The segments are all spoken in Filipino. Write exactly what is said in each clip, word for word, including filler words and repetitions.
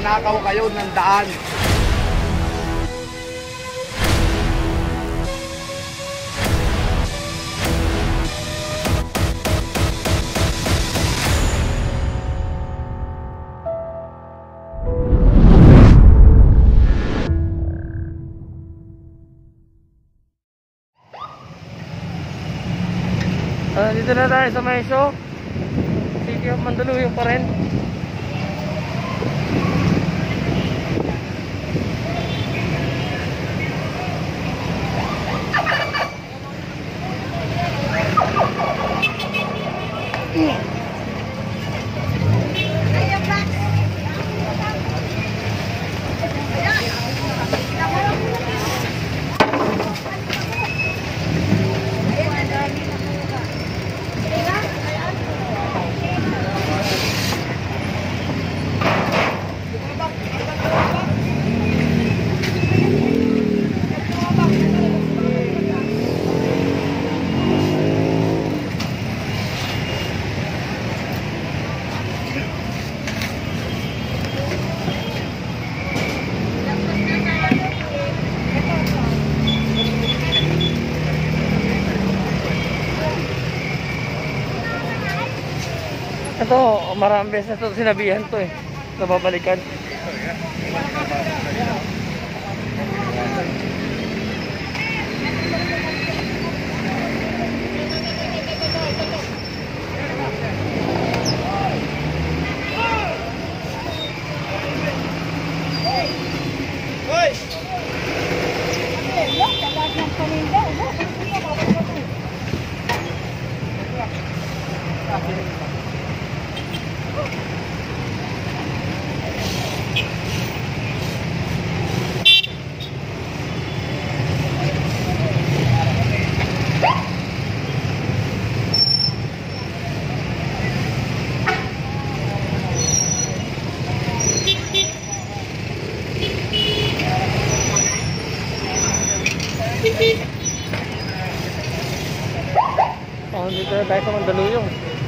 magnanakaw kayo ng daan. Uh, dito na tayo sa may show. City of Mandaluyong pa rin. Ito, maraming beses na ito sinabihan to eh, nababalikan. Oh, dito na tayo sa Mandaluyong.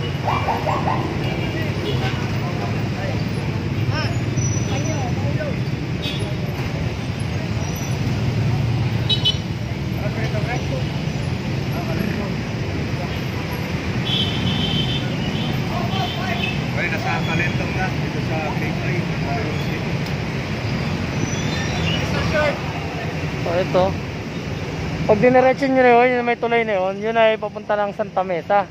Ay, nasa Talentong na dito sa Bakery. So ito, pag diniretso nyo na yun, yung may tulay na yun, yun ay papunta ng Santa Mesa.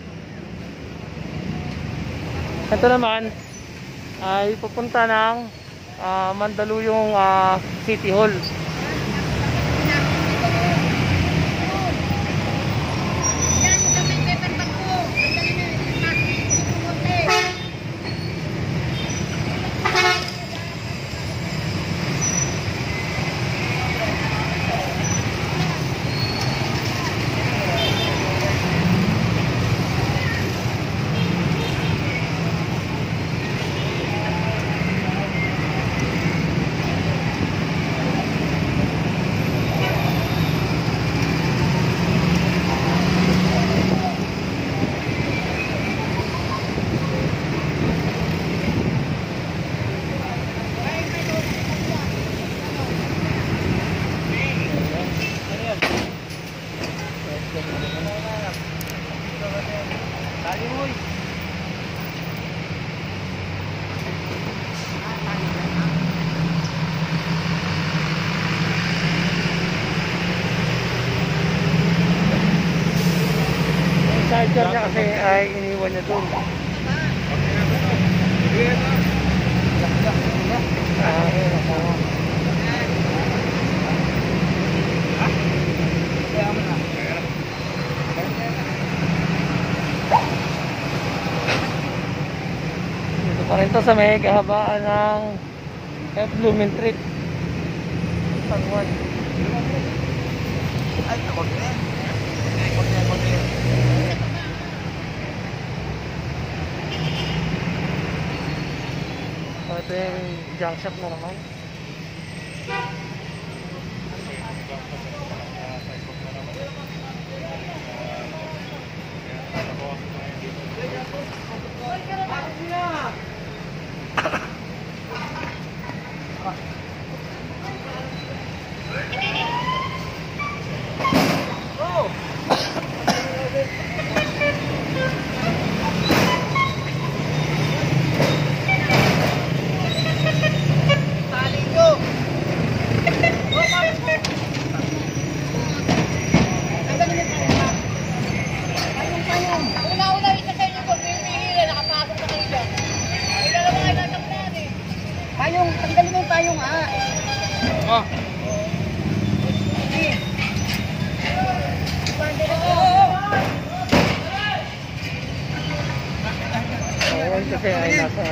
Ito naman ay pupunta ng uh, Mandaluyong uh, City Hall. Charger niya kasi ay iniwan niya doon. Dito pa rin to sa may kahabaan ng F. Blooming Street. Pagwan. Ay, ako din. Ako din, ako din. Ito yung junk shop na naman. Payong, tanggalin mo yung payong ah. Oh. Oo, kasi ay nasa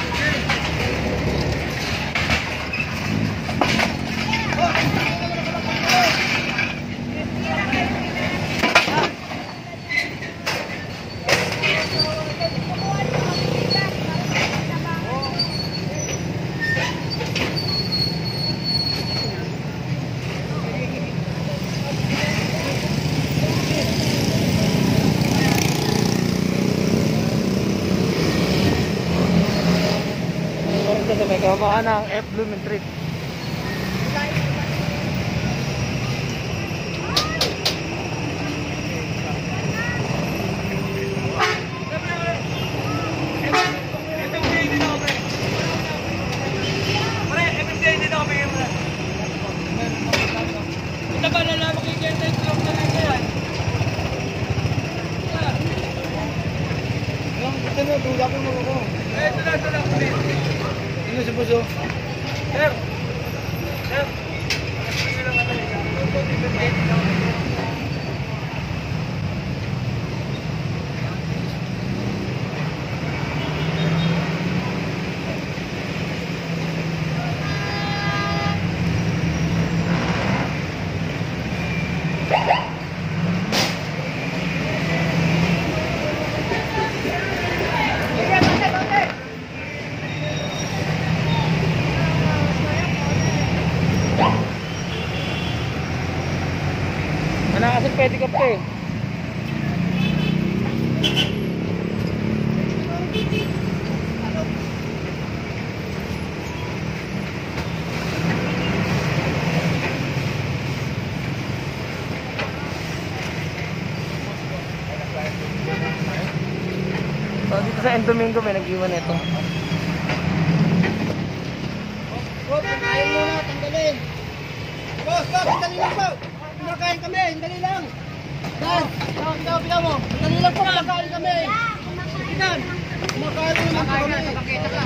ito sa may kahabaan ng F Lumen Street. Ano si Buso? Sir! Sir! Ano kasi pwede ka pa eh. So dito sa N Domingo may nag-iwan ito. Bob, ayaw mo na, tanggalin. Boss, boss, dali lang po. Kumakain kami, dali lang. Dan, ikaw, ikaw, ikaw mo. Dali lang po, kumakain kami. Dan, kumakain naman po kami. Pakita ka.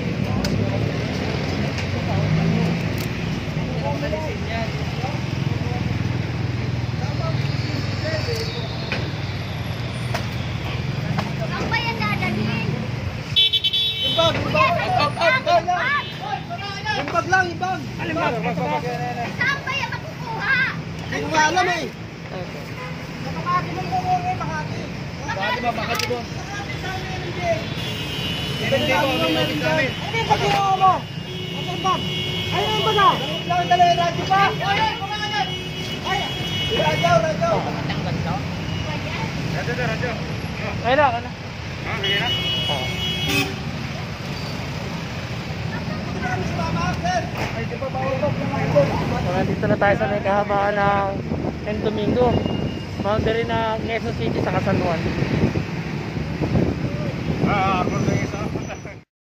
Saan ba yan dadalhin? Yung bag, yung bag. Yung bag lang, yung bag. Alin ba? Saan ba yan makukuha? Hindi ko nga alam eh. Makati mo po eh, Makati. Bakit ba? Bakit ba? Hindi ko alam meron dyan. Ano yung bag yung mo? Ano yung bag? Ayun yung bag ah. Lang dala yung radyo pa. Ay, ay, kumakain. Ay, radyo, radyo. Radyo na, radyo. Ayun na, ayun na. Ah, sige na. Oo. Ay, di ba bawal ba? So, nandito na tayo sa may kahabaan ng N Domingo. Boundary ng Quezon City sa San Juan.